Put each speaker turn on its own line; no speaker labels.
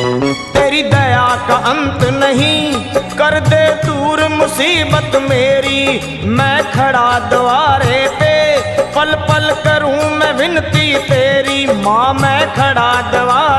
तेरी दया का अंत नहीं, कर दे दूर मुसीबत मेरी। मैं खड़ा द्वारे पे, पल पल करूं मैं विनती तेरी। माँ मैं खड़ा द्वार